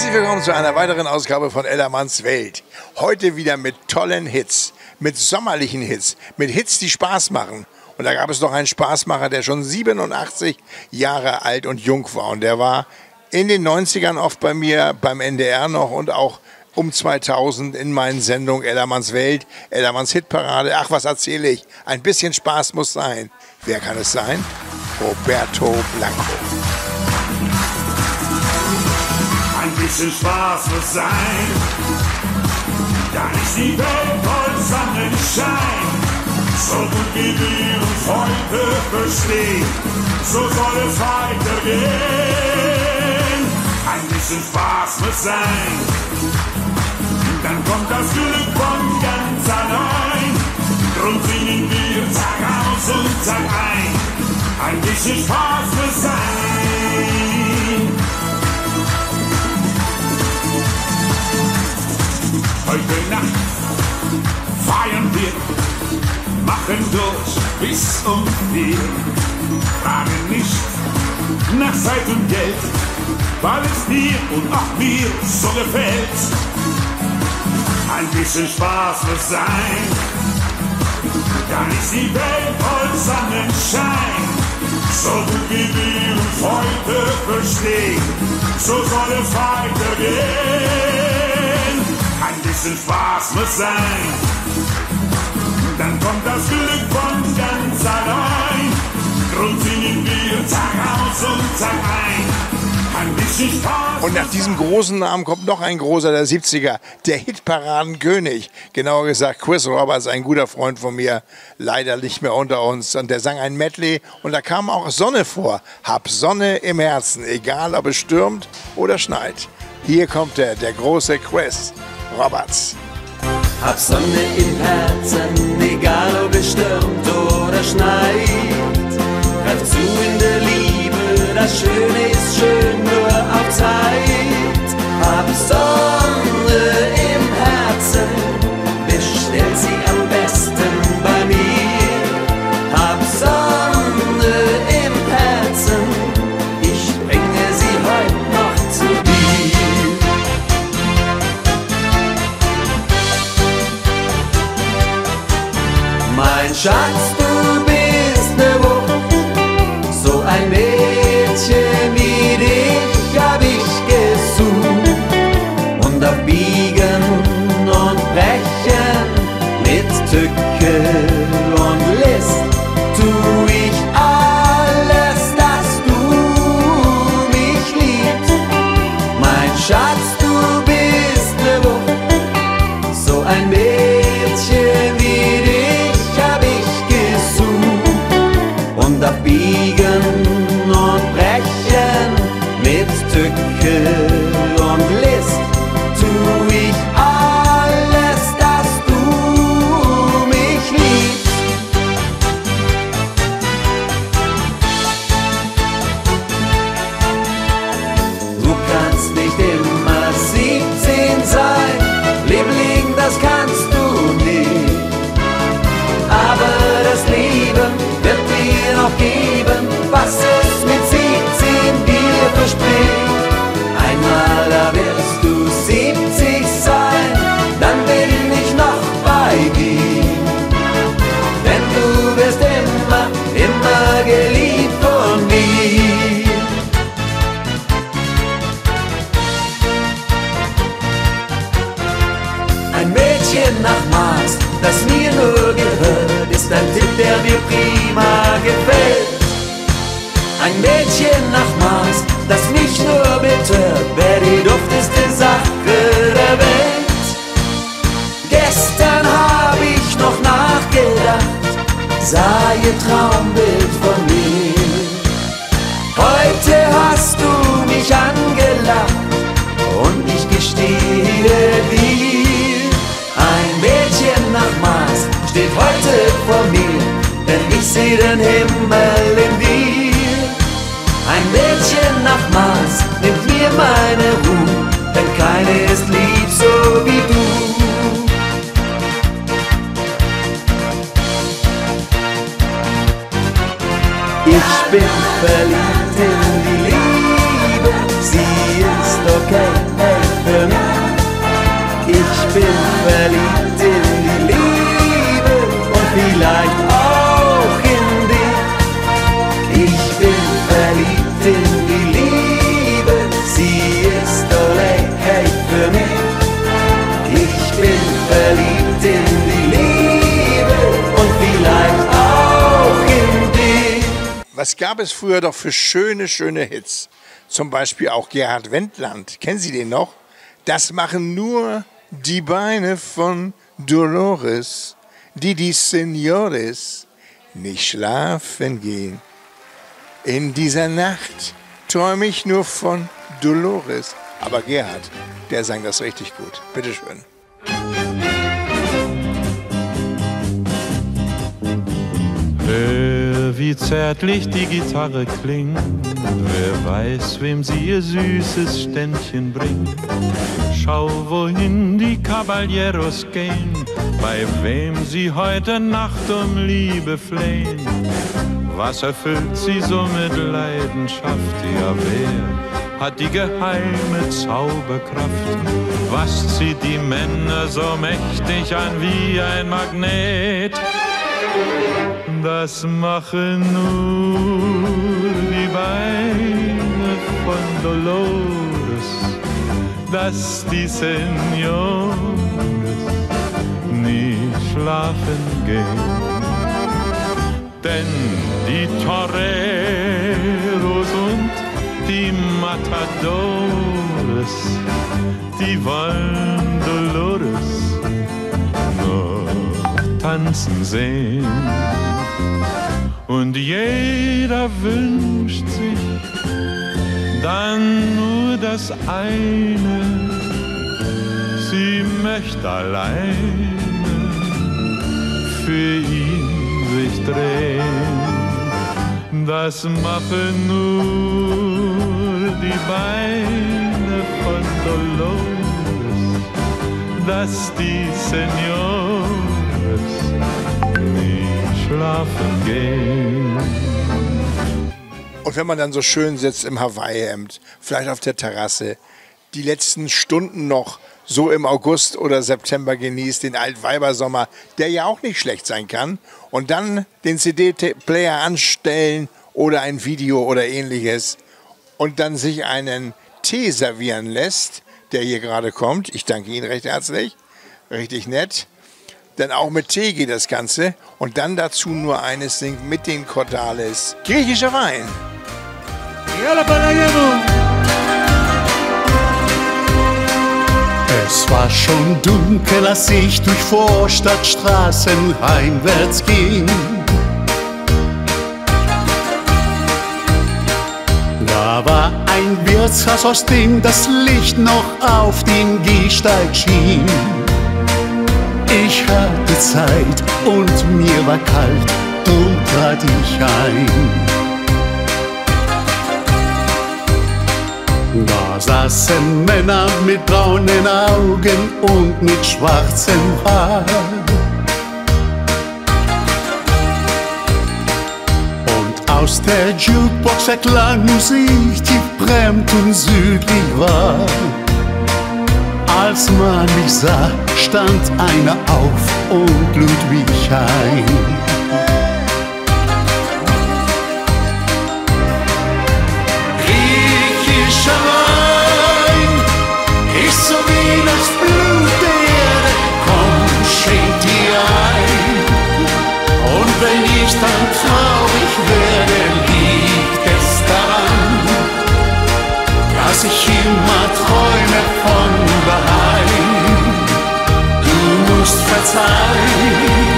Herzlich willkommen zu einer weiteren Ausgabe von Ellermanns Welt. Heute wieder mit tollen Hits, mit sommerlichen Hits, mit Hits, die Spaß machen. Und da gab es noch einen Spaßmacher, der schon 87 Jahre alt und jung war. Und der war in den 90ern oft bei mir, beim NDR noch und auch um 2000 in meinen Sendungen Ellermanns Welt, Ellermanns Hitparade. Ach, was erzähle ich? Ein bisschen Spaß muss sein. Wer kann es sein? Roberto Blanco. Ein bisschen Spaß muss sein, dann ist die Welt voll Sonnenschein. So gut wie wir uns heute verstehen, so soll es weitergehen. Ein bisschen Spaß muss sein, dann kommt das Glück von ganz allein. Drum singen wir Tag aus und Tag ein. Ein bisschen Spaß muss sein. Heute Nacht feiern wir, machen durch bis um 4. Fragen nicht nach Zeit und Geld, weil es dir und auch mir so gefällt. Ein bisschen Spaß muss sein, dann ist die Welt voll Sonnenschein. So gut wie wir uns heute verstehen, so soll es weitergehen. Ein bisschen Spaß muss sein, dann kommt das Glück von ganz allein. Drum singen wir Tag aus und Tag ein. Ein bisschen Spaß. Und nach diesem großen Namen kommt noch ein großer der 70er, der Hitparadenkönig. Genauer gesagt Chris Roberts, ein guter Freund von mir, leider nicht mehr unter uns. Und der sang ein Medley und da kam auch Sonne vor. Hab Sonne im Herzen, egal ob es stürmt oder schneit. Hier kommt der große Chris Roberts. Hab Sonne im Herzen, egal ob es stürmt oder schneit. Greif zu in der Liebe, das Schöne ist schön, nur auf Zeit. Hab Sonne im Herzen, bestell sie am besten bei mir. Hab Sonne im Herzen, ich bringe sie heute noch zu dir. Mein Schatz, du bist ne Wucht, so ein Mädchen wie dich hab ich gesucht. Und auf Biegen und Brechen, mit Tücke und List, tu ich alles, dass du mich liebst. Mein Schatz, du bist ne Wucht, so ein Mädchen wie dich hab ich gesucht. Und auf Biegen und Brechen, mit Tücke und List, tu ich alles, dass du mich liebst. Du kannst nicht immer 17 sein, Liebling, das kannst du nicht. Aber das Leben wird dir noch geben, was es mit 17 dir verspricht. Einmal da wirst du 70 sein, dann bin ich noch bei dir. Denn du wirst immer, immer geliebt von mir. Ein Mädchen nach Maß, das mir nur gehört, ist ein Tipp, der mir prima gefällt. Ein Mädchen nach Maß, das mich nur betört, wär die dufteste Sache der Welt. Gestern hab ich noch nachgedacht, sah ihr Traumbild von mir. Heute hast du mich angelacht und ich gestehe dir, ein Mädchen nach Maß steht heute vor mir, denn ich seh den Himmel in dir. Ein Mädchen nach Maß nimmt mir meine Ruhe, denn keine ist lieb so wie du. Ich bin verliebt in die Liebe, sie ist Was gab es früher doch für schöne, schöne Hits? Zum Beispiel auch Gerhard Wendland. Kennen Sie den noch? Das machen nur die Beine von Dolores, die Senores nicht schlafen gehen. In dieser Nacht träume ich nur von Dolores. Aber Gerhard, der sang das richtig gut. Bitteschön. Hör, wie zärtlich die Gitarre klingt. Wer weiß, wem sie ihr süßes Ständchen bringt. Schau, wohin die Caballeros gehen, bei wem sie heute Nacht um Liebe flehen. Was erfüllt sie so mit Leidenschaft? Ja, wer hat die geheime Zauberkraft? Was zieht die Männer so mächtig an wie ein Magnet? Das machen nur die Beine von Dolores, dass die Senores nie schlafen gehen. Denn die Toreros und die Matadores, die wollen Dolores nur tanzen sehen. Und jeder wünscht sich dann nur das eine, sie möchte alleine für ihn sich drehen. Das machen nur die Beine von Dolores, dass die Senores nie schlafen gehen. Und wenn man dann so schön sitzt im Hawaii-Hemd, vielleicht auf der Terrasse, die letzten Stunden noch so im August oder September genießt, den Altweibersommer, der ja auch nicht schlecht sein kann, und dann den CD-Player anstellen oder ein Video oder ähnliches und dann sich einen Tee servieren lässt, der hier gerade kommt. Ich danke Ihnen recht herzlich, richtig nett. Denn auch mit Tee geht das Ganze. Und dann dazu nur eines singt mit den Cordales. Griechischer Wein. Es war schon dunkel, als ich durch Vorstadtstraßen heimwärts ging. Da war ein Wirtshaus, aus dem das Licht noch auf den Gehsteig schien. Ich hatte Zeit und mir war kalt, drum trat ich ein. Da saßen Männer mit braunen Augen und mit schwarzem Haar. Und aus der Jukebox erklang Musik, die fremd und südlich war. Als man mich sah, stand einer auf und lud mich ein. Griechischer Wein ist so wie das Blut der Erde, komm, schenk dir ein. Und wenn ich dann traurig werde, liegt es daran, dass ich immer träume von daheim. Du musst verzeihen.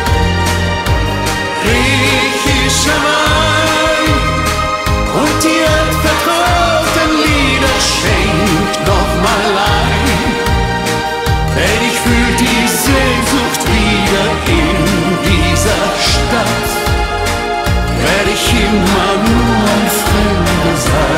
Griechischer Wein und die altvertrauten Lieder schenkt noch mal ein. Denn ich fühl die Sehnsucht wieder in dieser Stadt. Werde ich immer nur ein Fremder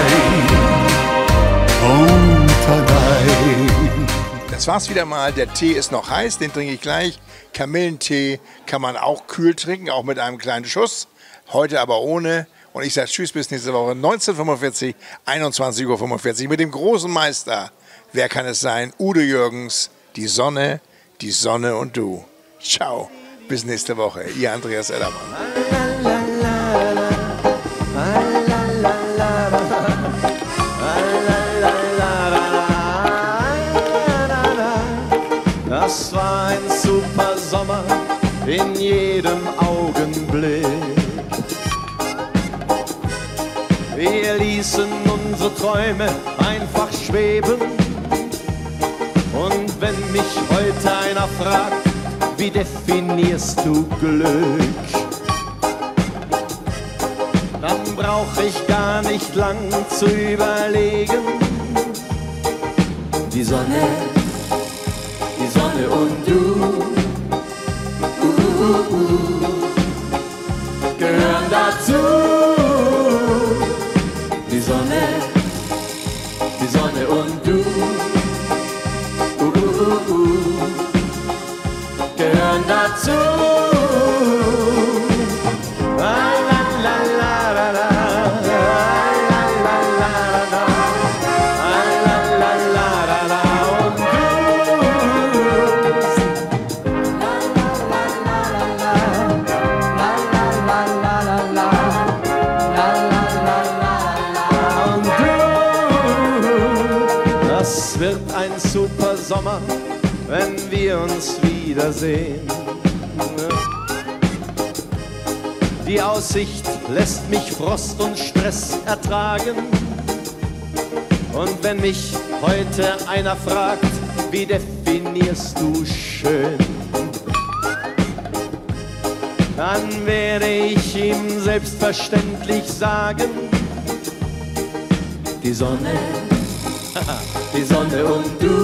sein. Das war's wieder mal. Der Tee ist noch heiß, den trinke ich gleich. Kamillentee kann man auch kühl trinken, auch mit einem kleinen Schuss. Heute aber ohne. Und ich sage tschüss bis nächste Woche. 19:45, 21:45 Uhr mit dem großen Meister. Wer kann es sein? Udo Jürgens, die Sonne und du. Ciao, bis nächste Woche. Ihr Andreas Ellermann. Das war ein super Sommer in jedem Augenblick. Wir ließen unsere Träume einfach schweben. Und wenn mich heute einer fragt, wie definierst du Glück? Dann brauch ich gar nicht lang zu überlegen. Die Sonne und du gehören dazu. Die Sonne und du gehören dazu. Es wird ein super Sommer, wenn wir uns wiedersehen. Die Aussicht lässt mich Frost und Stress ertragen. Und wenn mich heute einer fragt, wie definierst du schön, dann werde ich ihm selbstverständlich sagen, die Sonne und du